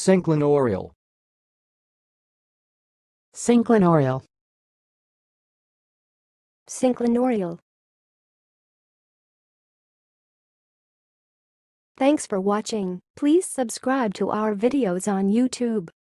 Synclinorial. Synclinorial. Synclinorial. Thanks for watching. Please subscribe to our videos on YouTube.